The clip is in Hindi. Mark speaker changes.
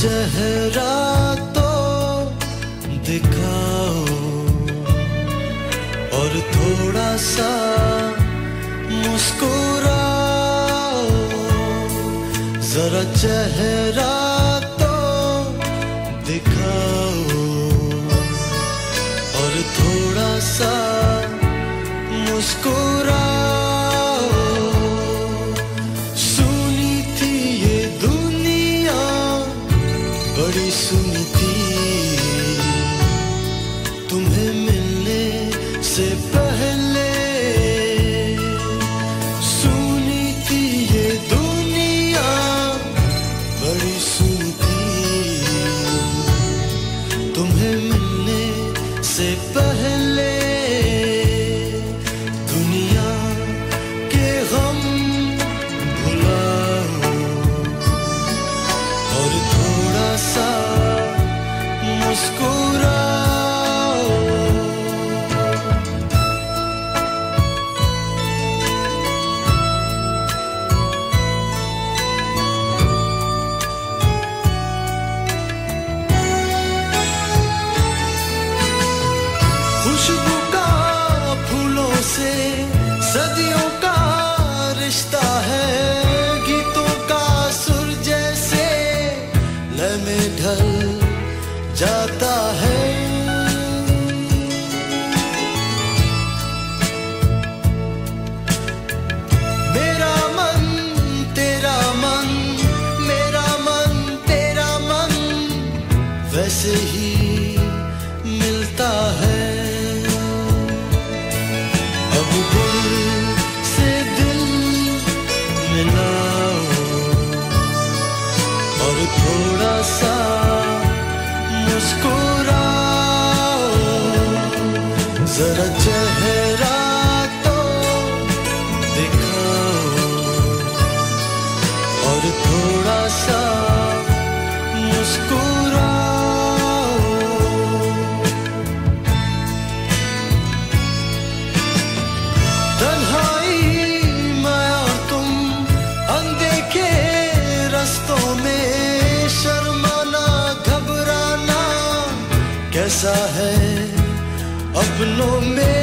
Speaker 1: चेहरा तो दिखाओ और थोड़ा सा मुस्कुराओ, जरा चेहरा तो दिखाओ और थोड़ा सा मुस्कुराओ। बड़ी सुनी थी तुम्हें मिलने से पहले, सुनी थी ये दुनिया बड़ी सुनी थी तुम्हें मिलने से पहले। दुनिया के गम भुलाओ और थोड़ा सा मुस्कुराओ। खुशबू का फूलों से सदियों का रिश्ता है, गीतों का सुर जैसे लय में ढल जाता है। मेरा मन तेरा मन, मेरा मन तेरा मन वैसे ही मिलता है। अब दिल से दिल मिलाओ और थोड़ा सा मुस्कुराओ, जरा चेहरा तो दिखाओ और थोड़ा सा मुस्कुराओ। तन्हाई माया तुम अनदेखे रस्तों में, शर्माना घबराना कैसा है अपनों में।